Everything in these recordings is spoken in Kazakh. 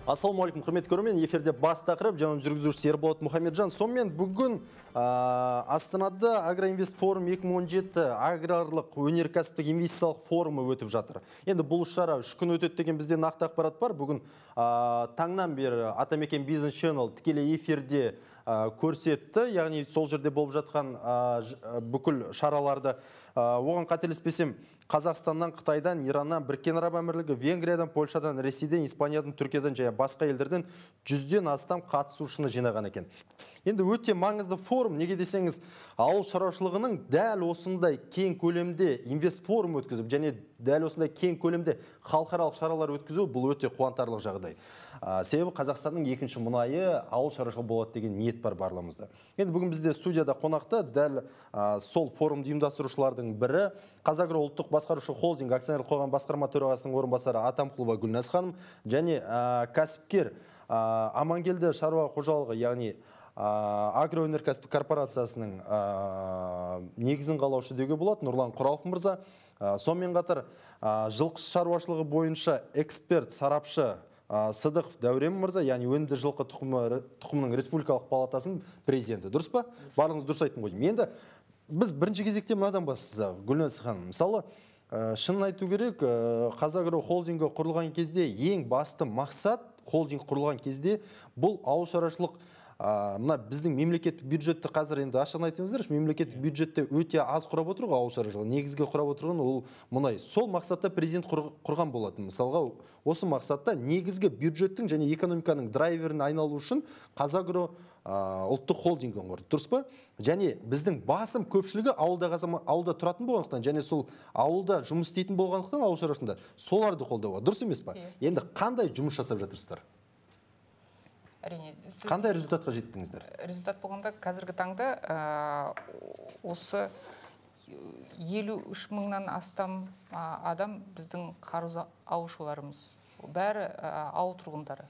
Ассалаумағалейкум, құрметті көрермен, эфирде бас тақырып, жаңа жүргізушісі Ерболат Мұхамеджан. Сонымен бүгін Астанада Агроинвест форум 2017 аграрлық өнеркәсіптік инвестициялық форумы өтіп жатыр. Енді бұл шара 3 күн өтеді деген бізде нақты ақпарат бар. Бүгін таңнан бері Атамекен Бизнес Channel тікелей эфирде көрсетті, яғни сол жерде болып жатқан бүкіл шараларды. Оған қателеспесем, Қазақстаннан, Қытайдан, Ираннан, Біріккен Араб Әмірлігі, Венгриядан, Польшадан, Ресейден, Испаниядан, Түркиядан және басқа елдерден 100-ден астам қатысушыны жинаған екен. Енді өте маңызды форум, неге десеңіз, ауыл шаруашылығының дәл осындай кең көлемде инвест форум өткізіп, және дәл осындай кең көлемде халықаралық шаралар өткізу бұл өте қуантарлық жағдай. Себебі Қазақстанның екінші мұнайы ауыл шаруашылығы болады деген ниет бар барлығымызда. Енді бүгін бізде студияда қонақта дәл сол форумды ұйымдастырушылардың бірі Қазагро ұлттық басқарушы холдинг акционерлік қоғам басқарма төрағасының орынбасары Атамқұлова Гүлназ ханым және кәсіпкер Амангелді шаруа қожалығы, яғни агроөнеркәсіптік корпорациясының негізін қалаушы деуге болады Нұрлан Құралов мырза. Сонымен қатар жылқы шаруашылығы бойынша эксперт сарапшы Сыдықов Дәурен мырза, яғни өнімді жылқы тұқымының республикалық палатасының президенті. Дұрыс па? Барлығыңыз дұрыс айттым ғой. Енді біз бірінші кезекте мынадан бастасақ, Гүлназ ханым, мысалы, шынын айту керек, Қазагро холдингі құрылған кезде ең басты мақсат холдинг құрылған кезде бұл ауыл шаруашылық мына біздің мемлекеттік бюджетті қазір енді ашығын айтыңыздаршы, мемлекеттік бюджетте өте аз құрап отыр ғой ауыл шаруашылығы. Негізгі құрап отырған ол мұнай. Сол мақсатта президент құрған болатын. Мысалға, осы мақсатта негізгі бюджеттің және экономиканың драйверін айналу үшін Қазагро ұлттық холдингін құрды. Дұрыс па? Және біздің басым көпшілігі ауылда тұратын болғандықтан, және сол ауылда жұмыс істейтін болғандықтан ауыл шаруашылығында соларды қолдауға. Дұрыс емес па? Енді қандай жұмыс жасап жатырсыздар? Қандай результатқа жеттіңіздер? Результат болғанда қазіргі таңда осы 53 мыңнан астам адам біздің қарыз алушыларымыз. Бәрі ауыл тұрғындары.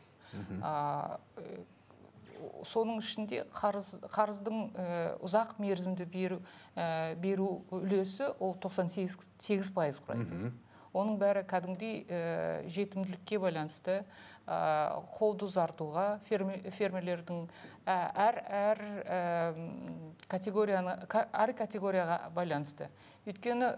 Соның ішінде қарыздың ұзақ мерзімді беру үлесі ол 98% құрайды. Оның бәрі кәдімгідей жетімділікке байланысты, қолды ұзартуға, фермерлердің әр категорияға байланысты. Өйткені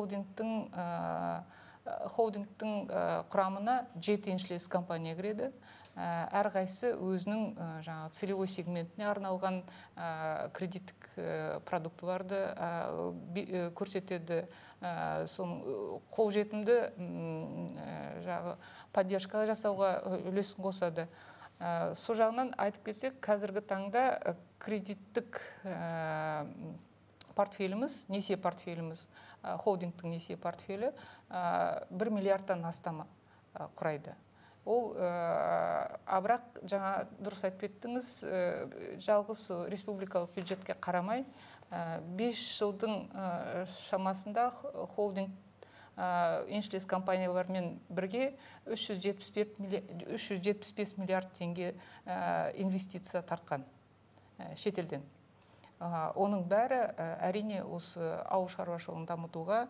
холдингтің құрамына 7 еншілес компания кіреді. Әрқайсысы өзінің целевой сегментіне арналған кредиттік продуктыларды көрсетеді. Қолжетімді поддержка жасауға үлесін қосады. Сол жағынан айтып кетсек, қазіргі таңда кредиттік портфеліміз, несие портфеліміз, холдингтің несие портфелі 1 миллиардтан астам құрайды. Ол абрақ жаңа дұрыс айтып кеттіңіз, жалғыз республикалық бюджетке қарамай 5 жылдың шамасында холдинг еншілес компаниялармен бірге 375 миллиард теңге инвестиция тартқан шетелден. Оның бәрі әрине осы ауыл шаруашылығын дамытуға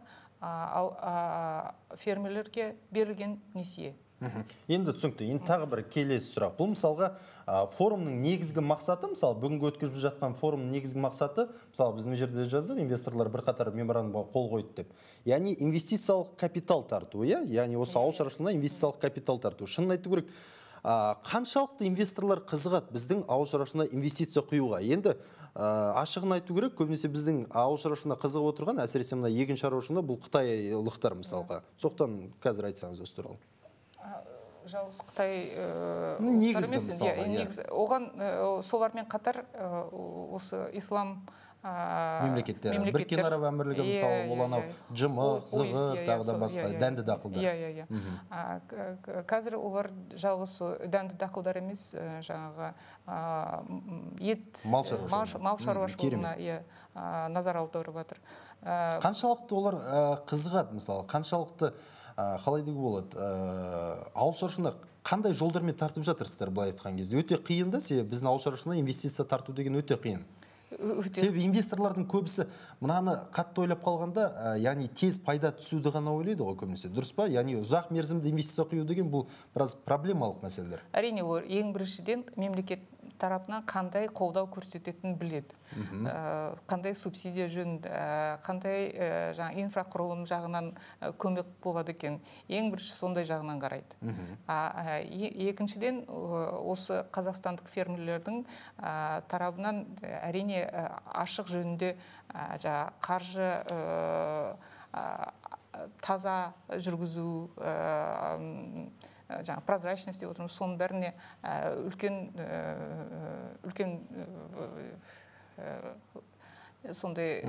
фермерлерге берілген несие. Енді түсінікті, енді тағы бір келесі сұрақ. Бұл мысалға форумның негізгі мақсаты, мысалы бүгінгі өткізіп жатқан форумның негізгі мақсаты, мысалы біз мына жерде жаздық, инвесторлар бірқатар меморандумға қол қойды деп. Яғни инвестициялық капитал тарту, яғни осы ауыл шаруашылығына инвестициялық капитал тарту. Шынын айту керек, қаншалықты инвесторлар қызығады біздің ауыл шаруашылығына инвестиция құюға? Енді ашығын айту керек, көбінесе біздің ауыл шаруашылығына қызығып отырған, әсіресе мына егін шаруашылығында бұл қытайлықтар мысалға. Соқтан қазір айтсаңыз осы туралы. Жалғыз Қытай оған солармен қатар осы ислам мемлекеттері, Біріккен Араб Әмірлігі мысалы, ол анау жымық, зығыр, тағы да басқа дәнді дақылдар. Қазір олар жалғыз дәнді дақылдар емес, жаңағы ет, мал шаруашылығына назар аударып жатыр. Қаншалықты олар қызығады, мысалы, қаншалықты қалай деуге болады, ауыл шаруашылығына қандай жолдармен тартып жатырсыздар былай айтқан кезде? Өте қиын да, себебі біздің ауыл шаруашылығына инвестиция тарту деген өте қиын. Себебі инвесторлардың көбісі мынаны қатты ойлап қалғанда, яғни тез пайда түсуді ғана ойлайды ғой көбінесе. Дұрыс па? Яғни ұзақ мерзімді инвестиция құю деген бұл біраз проблемалық мәселелер. Әрине, ол ең біріншіден мемлекет тарапынан қандай қолдау көрсететінін біледі. Қандай субсидия жөн, қандай инфрақұрылым жағынан көмек болады екен. Ең бірінші сондай жағынан қарайды. Екіншіден, осы қазақстандық фермерлердің тарабынан әрине ашық жөнінде қаржы таза жүргізу, прозрачность деп отырмыз, соның бәріне үлкен сондай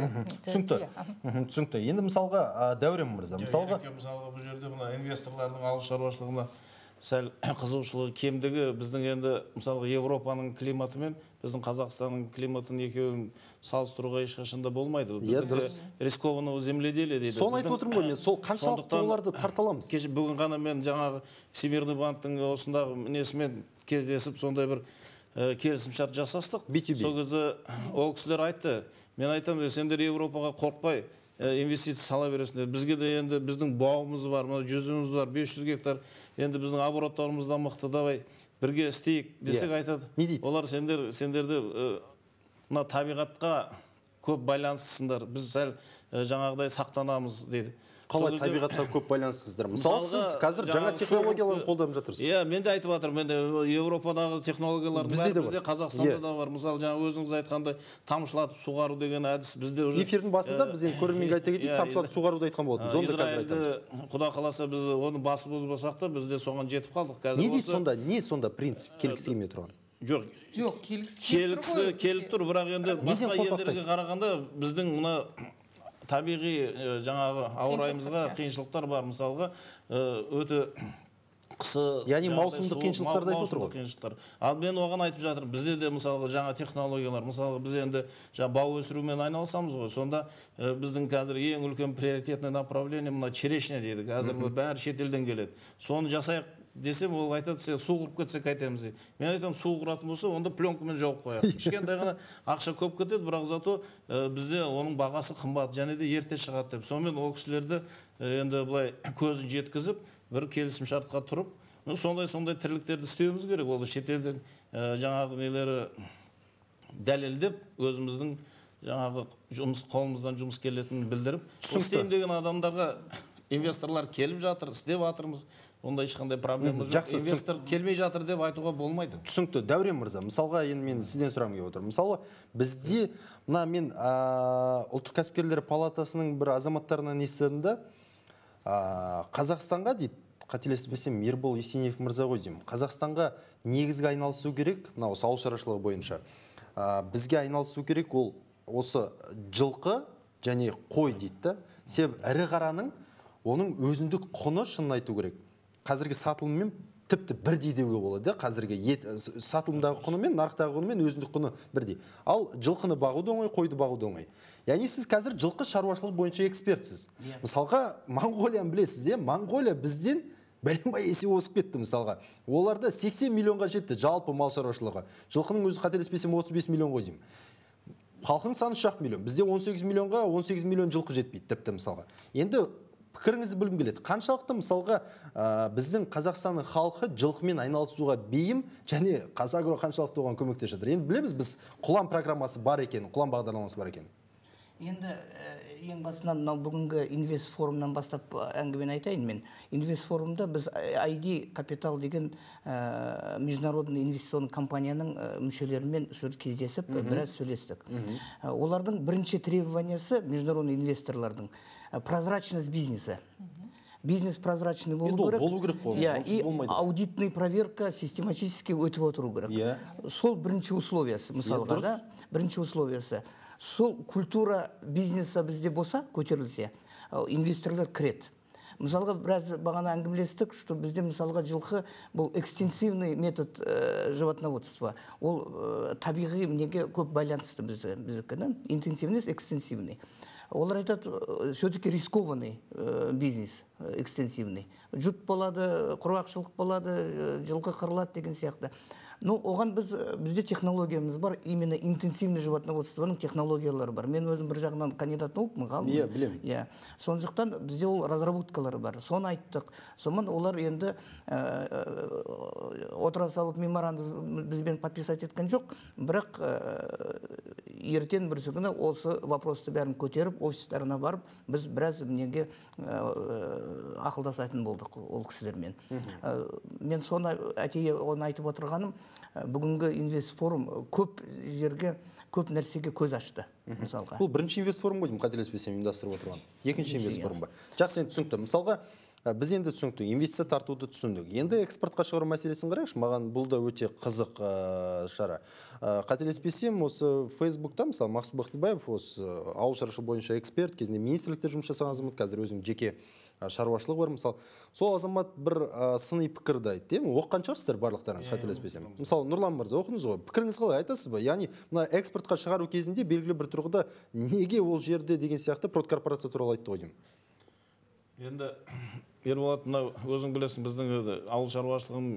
түсінікті. Енді мысалға Дәурен мырза, мысалға бұл жерде мына инвесторлардың ауыл шаруашылығына сәл қызығушылығы кемдігі, біздің енді мысалға Европаның климаты мен біздің Қазақстанның климатын екеуін салыстыруға ешқашанда болмайды. Біздің рискованного земледелия дейді. Соны айтып отырмын ғой, мен сол қаншалықты оларды тарталамыз. Бүгін ғана мен жаңағы Всемирный банктың осындағы несімен кездесіп, сондай бір келісімшарт жасастық. Сол кезде ол кісілер айтты, мен айтам, сендер Европаға қорқпай инвестиция сала бересіңдер. Бізге де енді біздің бауымыз бар, 100-іміз бар, 500 гектар. Енді біздің обороттарымыз да мықты, давай бірге істейік десек айтады. Не дейді? Олар сендерді мына табиғатқа көп байланыстысыңдар. Біз сәл жаңағыдай сақтанамыз дейді. Қалай табиғатқа көп байланыстысыздар? Мысалы, сіз қазір жаңа технологияларды қолданып жатырсыз. Иә, мен де айтып жатырмын. Мен де Европадағы технологиялардың бәрі бізде, Қазақстанда да бар. Мысалы, жаңа өзіңіз айтқандай тамшылатып суғару деген әдіс бізде уже. Эфирдің басында біз енді көрерменге айта кетейік, тамшылатып суғаруды айтқан болатынбыз. Оны да қазір айтамыз. Құда қаласа біз оны басып озбасақ та, біз де соған жетіп қалдық. Не дейді сонда? Не сонда принцип келгісі келмей тұрған? Жоқ, келіп тұр, бірақ енді басқа елдерге қарағанда біздің мына табиғи жаңағы ауа райымызға қиыншылықтар бар. Мысалға өте қысы, яғни маусымдық қиыншылықтарды айтып отыр ғой. Ал мен оған айтып жатырмын, бізде де мысалға жаңа технологиялар, мысалға біз енді бау өсірумен айналысамыз ғой. Сонда біздің қазір ең үлкен приоритетный направление мына черешня дейді. Қазір бәрі шетелден келеді. Соны жасайық десем, ол айтады, сен су құрып кетсек қайтеміз дейді. Мен айтамын, су құратын болса, онда пленкамен жауып қояйық. Кішкентай ғана ақша көп кетеді, бірақ зато бізде оның бағасы қымбат, және де ерте шығады деп. Сонымен ол кісілерді енді былай көзін жеткізіп, бір келісім шартқа тұрып, сондай тірліктерді істеуіміз керек. Ол шетелдің жаңағы нелері дәлелдеп, өзіміздің жаңағы қолымыздан жұмыс келетінін білдіріп, істейм деген адамдарға инвесторлар келіп жатыр, істеп жатырмыз. Онда ешқандай проблема жоқ. Инвестор келмей жатыр деп айтуға болмайды. Түсінікті. Дәурен мырза, мысалға енді мен сізден сұрағым келіп отыр. Мысалы, бізде мына мен ұлттық кәсіпкерлер палатасының бір азаматтарынан естідім де, Қазақстанға дейді, қателеспесем, Ербол Есенеев мырза ғой деймін. Қазақстанға негізгі айналысу керек, мына осы ауыл шаруашылығы бойынша. Бізге айналысу керек ол осы жылқы және қой дейді. Себебі ірі қараның оның өзіндік құны шынын айту керек. Қазіргі сатылыммен тіпті бірдей деуге болады. Қазіргі сатылымдағы құны мен нарықтағы құны мен өзіндік құны бірдей. Ал жылқыны бағу да оңай, қойды бағу да оңай. Яғни сіз қазір жылқы шаруашылығы бойынша экспертсіз. Мысалға, Моңғолияны білесіз, Моңғолия бізден бәленбай есе осып кетті мысалға. Оларда 80 миллионға жетті жалпы мал шаруашылығы. Жылқының өзі қателеспесем 35 миллион ғой деймін. Халқың саны 3 миллион. Бізде 18 миллионға 18 миллион жылқы жетпейді тіпті мысалға. Енді пікіріңізді білгім келеді. Қаншалықты мысалға біздің Қазақстанның халқы жылқымен айналысуға бейім және Қазагро қаншалықты оған көмектесіп жатыр? Енді білеміз, біз құлан программасы бар екен, құлан бағдарламасы бар екен. Енді ең басынан бүгінгі инвест форумнан бастап әңгімені айтайын мен. Инвест форумда біз ID Capital деген международный инвестиционный компанияның мүшелерімен кездесіп біраз сөйлестік. Олардың бірінші требованиясы международный инвесторлардың прозрачность бизнеса. Бизнес прозрачный болу керек. И аудитный проверка систематически өтіп отыру керек. Сол бірінші условиясы, мысалға да, бірінші условиясы. Сол культура бизнеса бізде болса, көтерілсе, инвесторлар кіреді. Мысалға, біраз бағана әңгімелестік, что бізде мысалға жылқы бұл экстенсивный метод животноводства. Ол табиғи неге көп байланысты біздікі, интенсивный, экстенсивный. Олар айтады, все-таки рискованный бизнес, экстенсивный. Жұт болады, құрғақшылық болады, жылқы қырылады деген сияқты. Ну, оған бізде технологиямыз бар, именно интенсивный животноводствоның технологиялары бар. Мен өзім бір жағынан кандидат наук ғалым. Иә, білемін. Иә. Сондықтан бізде ол разработкалары бар. Соны айттық. Сонымен олар енді отыра салып меморандум бізбен подписать еткен жоқ, бірақ ертең бірсі күні осы вопросты бәрін көтеріп, офистарына барып, біз біраз неге ақылдасатын болдық ол кісілермен. Мен соны оны айтып отырғаным, бүгінгі инвестфорум көп жерге, көп нәрсеге көз ашты, мысалға. Бұл бірінші инвестфорум ғой, қателеспесем, ұйымдастырып отырған. Екінші инвестфорум ба. Жақсы, енді түсінікті. Мысалға, біз енді түсініктік, инвестиция тартуды түсіндік. Енді экспортқа шығару мәселесін қарайықшы, маған бұл да өте қызық шара. Қателеспесем, осы Фейсбукта, мысалы, Мақсұт Бақтыбаев, осы ауыл шаруашылығы бойынша эксперт, кезінде министрлікте жұмыс жасаған азамат, қазір өзінің жеке шаруашылығы бар, мысалы. Сол азамат бір сыни пікірді айтты, оққан шығарсыздар барлықтарыңыз, қателеспесем. Мысалы, Нұрлан мырза, оқыңыз ғой, пікіріңіз қалай, айтасыз ба? Яғни, мына экспортқа шығару кезінде белгілі бір тұрғыда неге ол жерде деген сияқты продкорпорация туралы айтты ғой деймін. Енді Ерболат, мынау өзің білесің, біздің ауыл шаруашылығын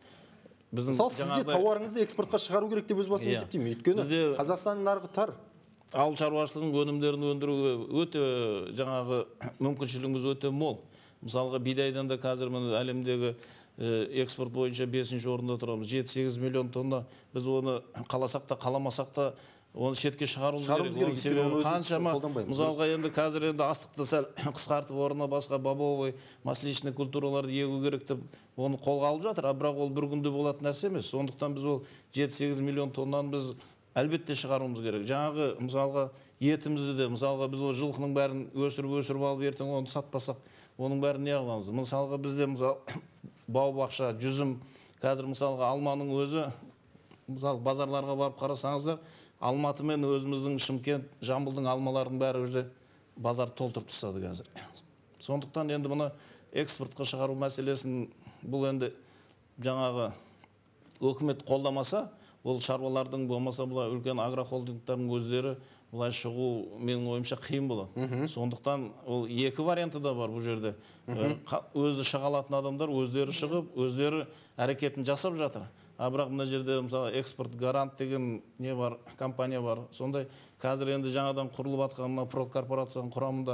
мысалы, сізде тауарыңызды экспортқа шығару керек деп өз басым есептеймін. Өйткені Қазақстанның нарығы тар. Ауыл шаруашылығының өнімдерін өндіруге өте жаңағы мүмкіншілігіміз өте мол. Мысалға, бидайдан да қазір әлемдегі экспорт бойынша 5-ші орында тұрамыз. 7-8 миллион тонна. Біз оны қаласақ та, қаламасақ та оны шетке шығаруымыз керек. Себебі қаншама, мысалға енді қазір енді астықты сәл қысқартып орнына басқа бобовый, масличный культураларды егу керек деп оны қолға алып жатыр, бірақ ол бір күнде болатын нәрсе емес. Сондықтан біз ол 7-8 миллион тоннаны біз әлбетте шығаруымыз керек. Жаңағы мысалға етімізді де, мысалға біз ол жылқының бәрін өсіріп алып ертең оны сатпасақ, оның бәрін не қыламыз? Мысалға бізде бау-бақша, жүзім, қазір мысалға алманың өзі, мысалы базарларға барып қарасаңыздар, Алматы мен өзіміздің Шымкент, Жамбылдың алмалардың бәрі уже базар толтырып тастады қазір. Сондықтан енді мұны экспортқа шығару мәселесін бұл енді жаңағы өкімет қолдамаса, ол шаруалардың болмаса бұлай үлкен агрохолдингтардың өздері бұлай шығу менің ойымша қиын болады. Сондықтан ол екі варианты да бар бұл жерде. Өзі шыға алатын адамдар өздері шығып, өздері әрекетін жасап жатыр. Бірақ мына жерде мысалы экспорт гарант деген не бар, компания бар. Сондай қазір енді жаңадан құрылып атқан мына продкорпорацияның құрамында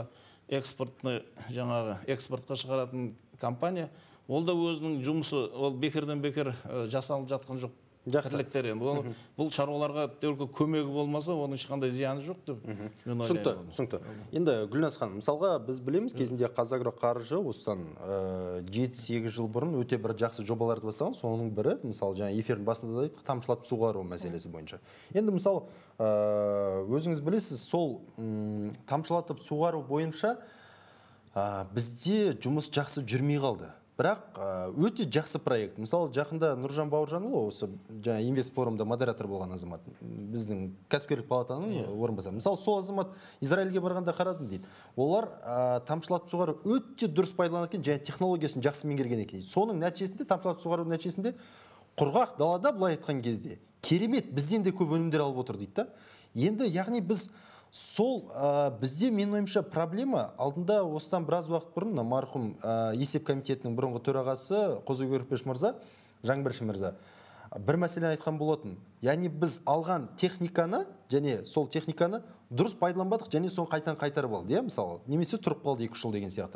экспортқа шығаратын компания, ол да өзінің жұмысы, ол бекерден бекер жасалып жатқан жоқ. Тірліктер енді. Бұл шаруаларға только көмегі болмаса, оның ешқандай зияны жоқ деп мен ойлаймын. Түсінікті. Енді Гүлназ ханым, мысалға біз білеміз, кезінде Қазагроқаржы осыдан 7-8 жыл бұрын өте бір жақсы жобаларды бастаған. Соның бірі, мысалы, жаңа эфирдің басында да айттық, тамшылатып суғару мәселесі бойынша. Енді мысалы, өзіңіз білесіз, сол тамшылатып суғару бойынша бізде жұмыс жақсы жүрмей қалды. Бірақ өте жақсы проект. Мысалы, жақында Нұржан Бауыржанұлы, осы жаңа инвестфорумда модератор болған азамат, біздің кәсіпкерлік палатаның орынбасары. Мысалы, сол азамат Израильге барғанда қарадым дейді. Олар тамшылатып суғару өте дұрыс пайдаланған екен, және технологиясын жақсы меңгерген екен. Соның нәтижесінде, тамшылатып суғару нәтижесінде құрғақ далада былай айтқан кезде керемет, бізден де көп өнімдер алып отыр дейді. Енді яғни біз сол бізде менің ойымша проблема алдында осыдан біраз уақыт бұрын марқұм есеп комитетінің бұрынғы төрағасы Қозыкөрпеш мырза, Жаңбыршин мырза бір мәселені айтқан болатын. Яғни біз алған техниканы және сол техниканы дұрыс пайдаланбадық және соны қайтарып алды, мысалы, немесе тұрып қалды 2 жыл деген сияқты.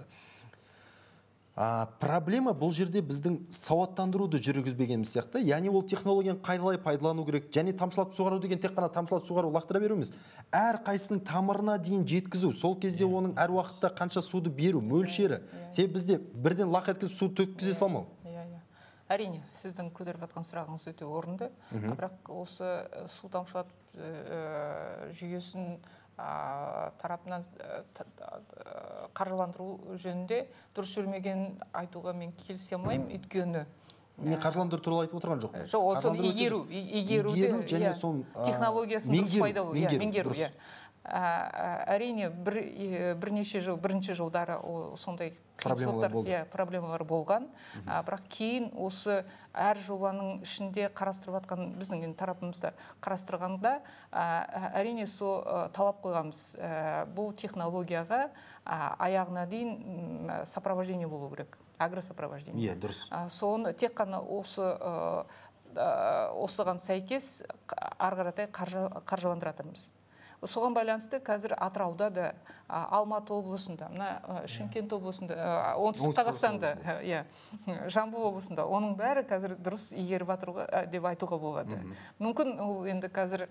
Проблема бұл жерде біздің сауаттандыруды жүргізбегеніміз сияқты. Яғни ол технологияны қалай пайдалану керек, және тамшылатып суғару деген тек қана тамшылатып суғару лақтыра беру емес. Әр қайсының тамырына дейін жеткізу, сол кезде оның әр уақытта қанша суды беру, мөлшері. Себебі бізде бірден лақ еткізіп су төккізе салмау. Әрине, сіздің көтеріп жатқан сұрағыңыз өте орынды. Бірақ осы су тамшылатып жүйесін тарапынан қаржыландыру жөнінде дұрыс жүрмеген айтуға мен келісе алмаймын, өйткені мен қаржыландыру туралы айтып отырған жоқпын. Жоқ, ол соны игеруді, технологиясын дұрыс пайдалану, меңгеру. Әрине, бірінші жылдары сондай проблемалар болған. Бірақ кейін осы әр жобаның ішінде қарастырып атқан біздің тарапымызда қарастырғанда әрине талап қойғанбыз. Бұл технологияға аяғына дейін сопровождение болу керек. Агросопровождение. Дұрыс. Соны тек қана осы осыған сәйкес ары қаратай қаржыландыратырмыз. Соған байланысты қазір Атырауда да, Алматы облысында, мына Шымкент облысында, оңтүстік Қазақстанда, Жамбыл облысында, оның бәрі қазір дұрыс игеріп жатыр деп айтуға болады. Мүмкін ол енді қазір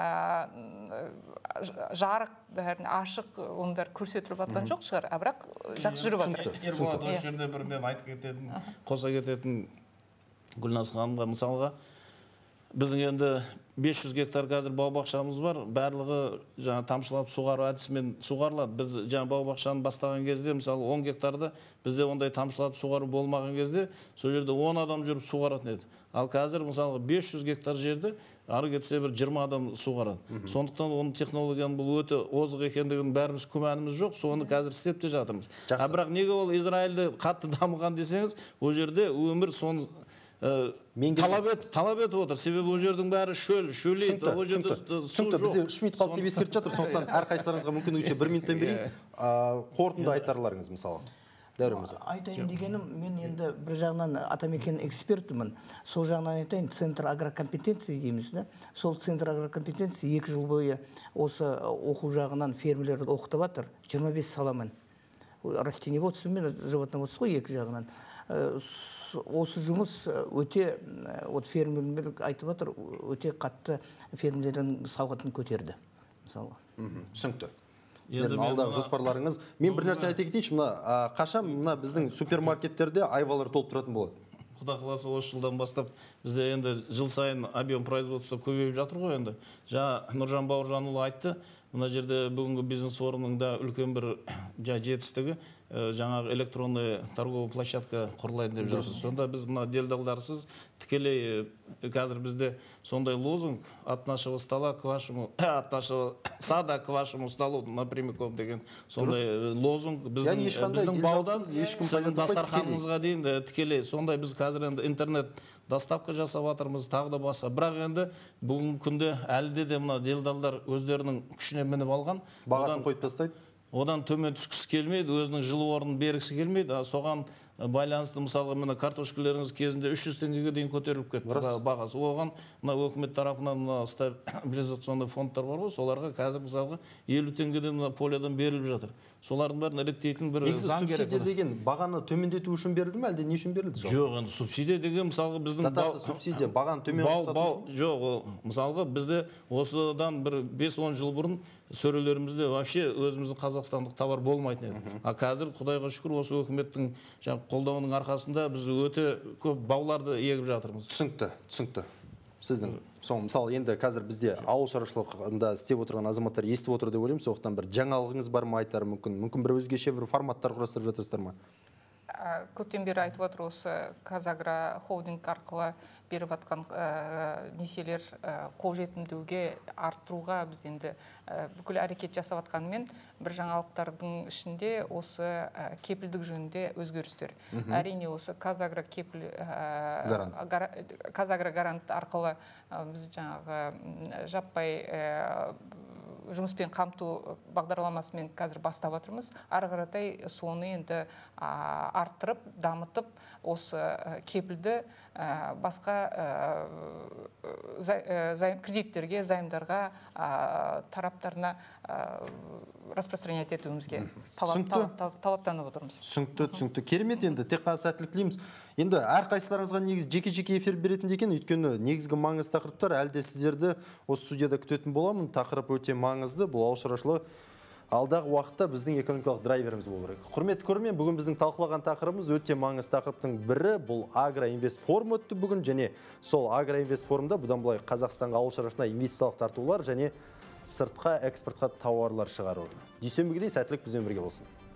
жарық, бәрін ашық, оның бәрі көрсетіліп жатқан жоқ шығар, бірақ жақсы жүріп жатыр. Ерболат, осы жерде бір мен айтып кететін, қоса кететін Гүлназ ханымға мысалға, біздің енді 500 гектар қазір бау-бақшамыз бар, барлығы жаңа тамшылап суғару әдісімен суғарылады. Біз жаңа бау-бақшаны бастаған кезде, мысалы 10 гектарда бізде ондай тамшылап суғару болмаған кезде, сол жерде 10 адам жүріп суғаратын еді. Ал қазір мысалы 500 гектар жерді ары кетсе бір 20 адам суғарады. Сондықтан оның технологияның бұл өте озық екендігін бәріміз күмәніміз жоқ, соны қазір істеп те жатырмыз. Бірақ неге ол Израильде қатты дамыған десеңіз, ол жерде өмір соны талап етіп отыр. Себебі ол жердің бәрі шөлейді. Түсінікті, бізде 3 минут қалды деп ескертіп жатыр, сондықтан әрқайсыларыңызға мүмкіндігінше 1 минуттан берейін. Қорытынды айтарларыңыз мысалы. Айтайын дегенім, мен енді бір жағынан атамекен экспертімін. Сол жағынан айтайын, центр агрокомпетенции дейміз. Сол центр агрокомпетенции 2 жыл бойы осы оқу жағынан фермерлерді оқытып жатыр, 25 саламен. Растениеводство мен животноводство 2 жағынан. Осы жұмыс өте, фермерлер айтып жатыр, өте қатты фермерлердің сауғатын көтерді. Түсінікті. Сіздердің алдағы жоспарларыңыз. Мен бір нәрсе айта кетейінші, қашан біздің супермаркеттерде айвалар толып тұратын болады? Құда қаласа осы жылдан бастап бізде енді жыл сайын объем производства көбейіп жатыр ғой енді. Жаңа Нұржан Бауыржанұлы айтты, мына жерде бүгінгі бизнес орнының да үлкен бір жетістігі жаңағы электронный торговый площадка құрылайын деп жатырмыз. Сонда біз мына делдалдарсыз тікелей қазір бізде сондай лозунг от нашего стола к вашему, от нашего сада к вашему столу напрямиком деген сондай лозунг біздің баудан сіздің дастарханыңызға дейін тікелей. Сондай біз қазір енді интернет доставка жасап жатырмыз, тағы да басқа. Бірақ енді бүгінгі күнде әлде де мына делдалдар өздерінің күшіне мініп алған. Бағасын қойып тастайды. Одан төмен түскісі келмейді, өзінің жылы орнын бергісі келмейді. Соған байланысты мысалға мына картошкаларыңыз кезінде 300 теңгеге дейін көтеріліп кетті бағасы. Оған мына өкімет тарапынан мына стабилизационный фондтар бар ғой, соларға қазір мысалға 50 теңгеден мына полиядан беріліп жатыр. Солардың бәрін реттейтін бір заң керек. Субсидия деген бағаны төмендету үшін берілді ме, әлде не үшін берілді? Жоқ, енді субсидия деген мысалға біздің субсидия бағаны төмен ұстату. Жоқ, мысалға бізде осыдан бір 5-10 жыл бұрын сөрелерімізде вообще өзіміздің қазақстандық товар болмайтын еді. А қазір Құдайға шүкір осы өкіметтің қолдауының арқасында біз өте көп бауларды егіп жатырмыз. Түсінікті. Сіздің мысалы енді қазір бізде ауыл шаруашылығында істеп отырған азаматтар естіп отыр деп ойлаймын. Сондықтан бір жаңалығыңыз бар ма айтар мүмкін бір өзгеше бір форматтар құрастырып жатырсыздар ма? Көптен бері айтып отыр, осы Қазагро холдинг арқылы беріп жатқан несиелер қолжетімділікке арттыруға біз енді бүкіл әрекет жасап жатқанымен, бір жаңалықтардың ішінде осы кепілдік жөнінде өзгерістер. Әрине осы Қазагро гарант арқылы біз жаңағы жаппай жұмыспен қамту бағдарламасымен қазір бастап жатырмыз. Ары қаратай соны енді арттырып, дамытып, осы кепілді басқа кредиттерге, займдарға тараптарына распространять етуімізге талаптанып отырмыз. Түсінікті. Керемет, енді тек қана сәттілік тілейміз. Енді әрқайсыларыңызға негіз жеке-жеке эфир беретін екен, өйткені негізгі маңызды тақырыптар әлде сіздерді осы студияда күтетін боламын. Тақырып өте маңызды, бұл ауыл шаруашылығы алдағы уақытта біздің экономикалық драйверіміз болу керек. Құрметті көрермен, бүгін біздің талқылаған тақырыбымыз өте маңызды тақырыптың бірі, бұл Агроинвест форум өтті бүгін, және сол Агроинвест форумда бұдан былай Қазақстанға ауыл шаруашылығына инвестициялық тартулар және сыртқа экспортқа тауарлар шығару. Дүйсенбідей сәттілік бізбен бірге болсын.